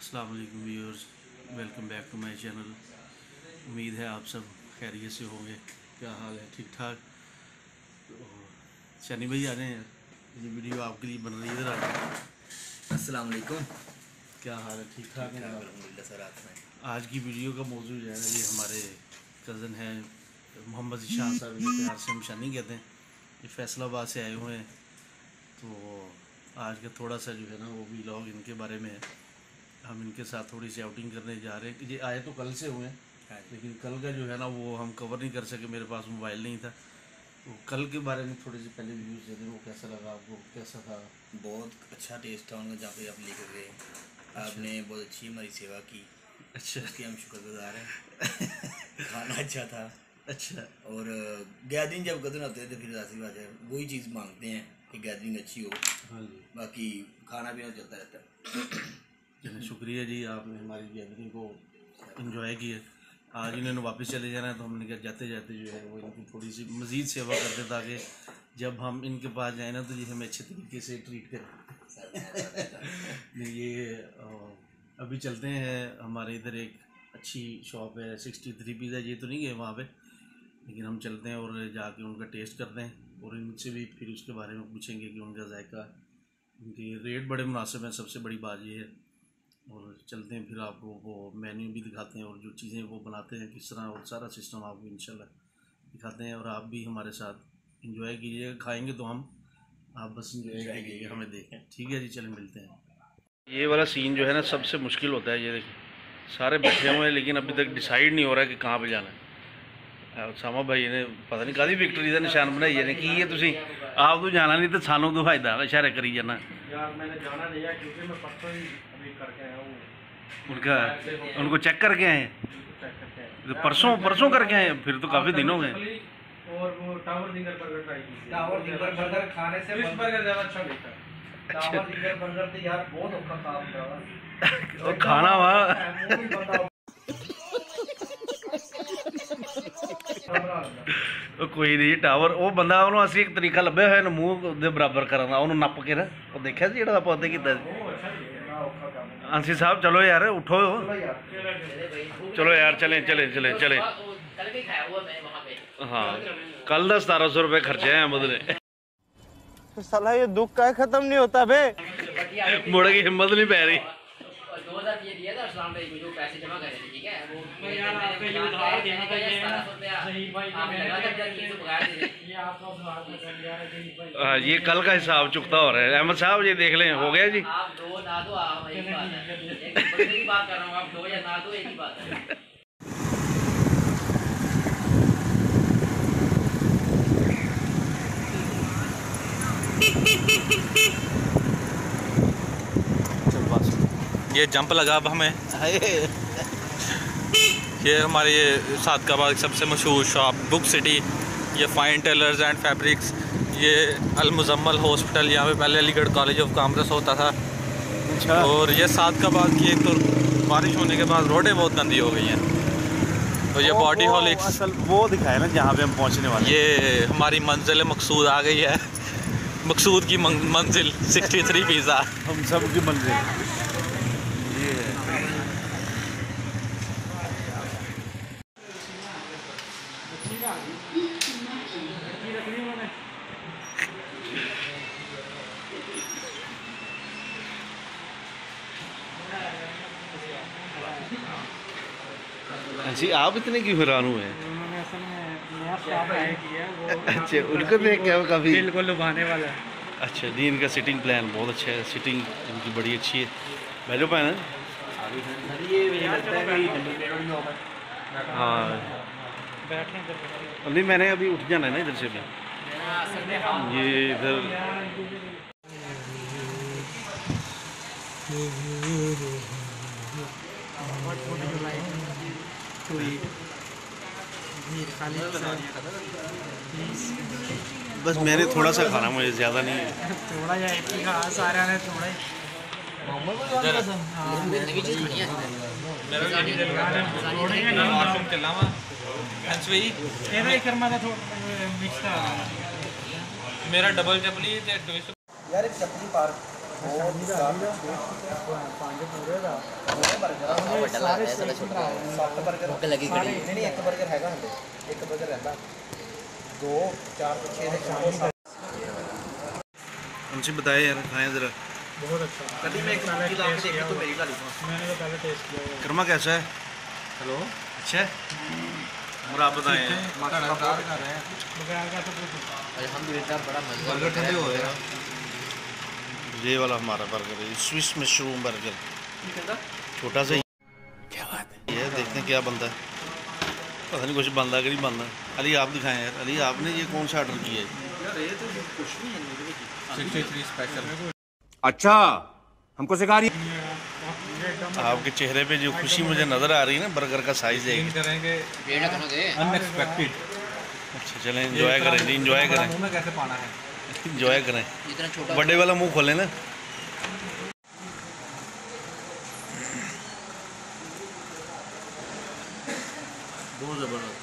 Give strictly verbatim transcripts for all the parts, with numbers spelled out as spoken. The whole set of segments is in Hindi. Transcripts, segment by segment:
अस्सलाम वालेकुम viewers, welcome back to my channel. उम्मीद है आप सब खैरियत से होंगे। क्या हाल है? ठीक ठाक। तो शनि भाई आ रहे हैं यार, ये वीडियो आपके लिए बन रही है। इधर आ रहे हैं। अस्सलाम वालेकुम। क्या हाल है? ठीक ठाक है अल्हम्दुलिल्लाह सर। आप में आज की वीडियो का मौजूद जो है ना, ये हमारे कज़न हैं मोहम्मद ईशान साहब, इन्हें प्यार से हम शानी कहते हैं। ये फैसलाबाद से आए हुए हैं। तो आज का थोड़ा सा जो है ना वो व्लॉग इनके बारे में है। हम इनके साथ थोड़ी सी आउटिंग करने जा रहे हैं। ये आए तो कल से हुए हैं, लेकिन कल का जो है ना वो हम कवर नहीं कर सके, मेरे पास मोबाइल नहीं था। तो कल के बारे में थोड़ी सी पहले व्यूज़ दे दें, वो कैसा लगा आपको, कैसा था? बहुत अच्छा टेस्ट था उनका जहाँ पे आप लेकर गए। आपने बहुत अच्छी हमारी सेवा की। अच्छा, उसके हम शुक्रगुजार हैं। खाना अच्छा था। अच्छा। और गैदरिंग जब कदर आते हैं तो फिर ऐसी बात है, वही चीज़ मांगते हैं कि गैदरिंग अच्छी हो। हाँ जी। बाकी खाना पीना चलता रहता है। चलिए, शुक्रिया जी, आपने हमारी गैदरिंग को इन्जॉय किया। आज इन्होंने वापस चले जाना है, तो हमने कहा जाते जाते जो है वो इनकी थोड़ी सी मज़ीद सेवा करते, ताकि जब हम इनके पास जाए ना तो ये हमें अच्छे तरीके से ट्रीट करें। ये अभी चलते हैं, हमारे इधर एक अच्छी शॉप है सिक्सटी थ्री पिज़्ज़ा, ये तो नहीं है वहाँ पे, लेकिन हम चलते हैं और जाके उनका टेस्ट करते हैं और इनसे भी फिर उसके बारे में पूछेंगे कि उनका जायका, उनके रेट बड़े मुनासिब हैं, सबसे बड़ी बात ये है। और चलते हैं फिर आपको वो मेन्यू भी दिखाते हैं और जो चीज़ें वो बनाते हैं किस तरह, और सारा सिस्टम आपको इंशाल्लाह दिखाते हैं। और आप भी हमारे साथ इंजॉय कीजिएगा। खाएंगे तो हम, आप बस इंजॉय कीजिएगा, हमें देखें। ठीक है जी, चलें मिलते हैं। ये वाला सीन जो है ना सबसे मुश्किल होता है। ये देखिए सारे बैठे हुए हैं, लेकिन अभी तक डिसाइड नहीं हो रहा है कि कहाँ पर जाना है। सामा भाई ने पता नहीं कादी विक्टरी का निशान बनाई है कि ये तुसी आप तो जाना नहीं तो सानू तो फायदा इशारे करी जाना। यार मैंने जाना नहीं है क्योंकि मैं परसों ही अभी करके आया हूँ। उनका उनको चेक करके आए? चेक करके आया। तो परसों परसों करके आए? फिर तो काफ़ी दिन हो गए। और वो टावर जिंगर बर्गर ट्राई की। टावर जिंगर बर्गर खाने से फिश बर्गर ज़्यादा अच्छा लगता है। टावर जिंगर बर्गर तो यार बहुत औखा काम था। और खाना वहाँ ਉਹ ਕੋਈ ਨਹੀਂ ਟਾਵਰ, ਉਹ ਬੰਦਾ ਉਹਨੂੰ ਅਸੀਂ ਇੱਕ ਤਰੀਕਾ ਲੱਭਿਆ ਹੋਇਆ ਇਹਨੂੰ ਮੂੰਹ ਦੇ ਬਰਾਬਰ ਕਰਨ ਦਾ, ਉਹਨੂੰ ਨੱਪ ਕੇ ਨਾ, ਉਹ ਦੇਖਿਆ ਸੀ ਜਿਹੜਾ ਆਪਾਂ ਉਹਦੇ ਕੀਤਾ ਸੀ। अंसी साहब चलो यार, उठो चलो यार, चले चले चले चले। हाँ, कल दस सतारह सौ रुपये खर्चे हैं बदले। साला ये दुख का खत्म नहीं होता बे। मुड़ की हिम्मत नहीं पै रही। दो हजार रुपये दिया था इस्लाम भाई को, जो पैसे जमा करे थे, ठीक है वो यार आपको ये उधार देना चाहिए ना। सही भाई ये आपका उधार कर दिया है सही भाई। हाँ, ये कल का हिसाब चुकता हो रहा है। अहमद साहब ये देख लें, हो गया जी। आप दो ना दो, आप एक ही बात है, एक बंदे की बात कर रहा हूँ, आप दो या ना दो, एक ही बात है। ये जंप लगा अब हमें। ये हमारे ये सादकाबाद सबसे मशहूर शॉप बुक सिटी, ये फाइन टेलर्स एंड फैब्रिक्स, ये अल मुजम्मल हॉस्पिटल, यहाँ पे पहले अलीगढ़ कॉलेज ऑफ कॉमर्स होता था। अच्छा। और ये सादकाबाद की एक तो बारिश होने के बाद रोडें बहुत गंदी हो गई हैं। तो ये बॉडी हॉलिक्स, असल वो दिखाया ना जहाँ पे हम पहुँचने वाले। ये हमारी मंजिल मकसूद आ गई है। मकसूद की मंजिल सिक्सटी थ्री पिज़्ज़ा, हम सब की मंजिल ये है। ऐसी आप इतने क्यों हैरान हुए हैं? उन्होंने असल में नया स्टाफ हायर किया है, वो अच्छा, उनको देख के काफ़ी दिल को लुभाने वाला है। अच्छा जी, इनका सिटिंग प्लान बहुत अच्छा है, सिटिंग इनकी बड़ी अच्छी है। बैठो पैन। हाँ अभी मैंने अभी उठ जाना है ना इधर से भी। ये इधर बस मैंने थोड़ा सा खाना, मुझे ज़्यादा नहीं है। थोड़ा या एक ही खा, सारे ने थोड़ा ही। मेरा डबल चपली यार एक चपली पार्क बहुत बर्गर सारे छोटा सत्त बर्गर भुख लगी खड़ी। नहीं नहीं एक बर्गर हैगा हंडे एक बर्गर रहता दो चार छः शाम उनसे बताए यार, खाएं ज़रा। बहुत अच्छा कभी मैं एक चीज़ आपने देखी तो मेरी गाली मैंने तो पहले टेस्ट किया हुआ कर्मा कैसा है? हेलो अच्छा है? और आप बताएं। बगैर का तो अल्हम्दुलिल्लाह बड़ा मजा बर्गर ठंडे हो गए। ये वाला हमारा बर्गर है, स्विस मशरूम बर्गर, छोटा सा। क्या बात है? ये देखते हैं क्या बनता है। पता नहीं कुछ बनता है कि नहीं बनता। अली आप दिखाएं यार। अली आपने ये कौन सा ऑर्डर किया है? अच्छा हमको सिखा रही आपके चेहरे पे जो खुशी मुझे नज़र आ रही है ना, बर्गर का साइज है। अनएक्सपेक्टेड। अच्छा चलें, एंजॉय करें जी, एंजॉय करें, मुंह में कैसे पाना है? एंजॉय करें। इतना छोटा बड़े वाला मुंह खोलें ना। बहुत ज़बरदस्त।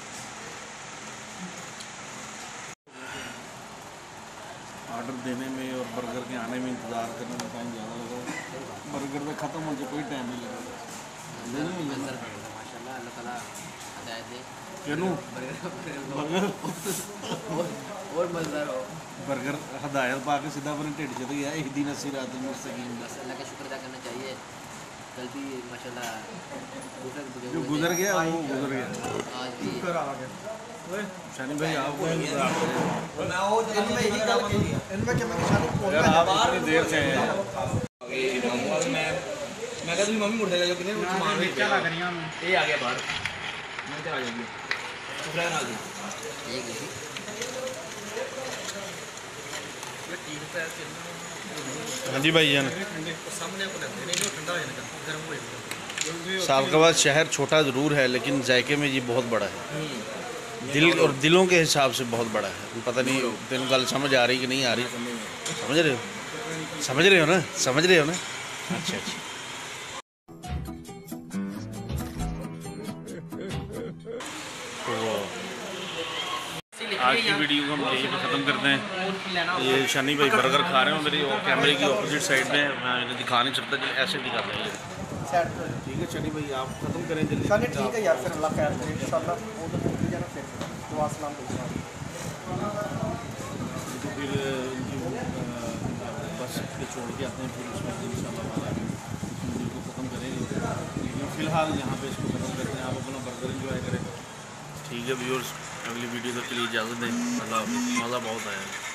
ऑर्डर देने में और बर्गर के आने में इंतज़ार करने में टाइम ज़्यादा लगा। बर्गर में ख़त्म होने कोई टाइम नहीं लगा। माशाल्लाह अल्लाह ताला हिदायत दे। क्यों बर्गर और मज़ेदार हो। बर्गर हदायत पा के सीधा अपने ढिड चले गया। एक दिन अस्सी रात मुस्तकीम। बस अल्लाह का शुक्र अदा करना चाहिए। कल भी माशाल्लाह गुजर जो गुजर गया वो गुजर गया। आज भी शानी भाई आप मैं वो इनमें यही गल की इनमें क्या मैं शादी यार आप इतनी देर से हैं। मैं मैं कहता मम्मी मुड़ जाएगा जो कितने सामान में क्या लग रही है ये आ गया बाहर मैं क्या आ जाएगी पूरा ना दी एक ही हाँ जी भाई जान। सामने को लगते नहीं जो ठंडा हो जाएगा गर्म हो जाएगा। सालकाबाद शहर छोटा ज़रूर है लेकिन जायके में ये बहुत बड़ा है। दिल और दिलों के हिसाब से बहुत बड़ा है। पता नहीं तेन गल समझ आ रही कि नहीं आ रही? समझ रहे हो? समझ रहे हो ना? समझ रहे हो ना? अच्छा अच्छा। तो आज की वीडियो को हम यहीं पे ख़त्म करते हैं। ये शानी भाई बर्गर खा रहे हो मेरी और कैमरे की अपोजिट साइड में। मैं इन्हें दिखा नहीं सकता, चलिए ऐसे दिखाते हैं। ठीक है शानी भाई आप ख़त्म करें जल्दी। चलिए ठीक है यार, फिर अल्लाह खैर करे इंशाल्लाह। वो तो भूल जाना फिर दुआ सलाम दूसरा तो फिर इनकी बस के छोड़ के आते हैं, फिर उसमें इंशाल्लाह वीडियो को ख़त्म करेंगे। लेकिन फ़िलहाल यहाँ पे इसको ख़त्म करते हैं। आप अपना बर्गर एंजॉय करें। ठीक है व्यूअर्स, अगली वीडियो तक के लिए इजाज़त दें। अल्लाह हाफ़िज़। मज़ा बहुत आया।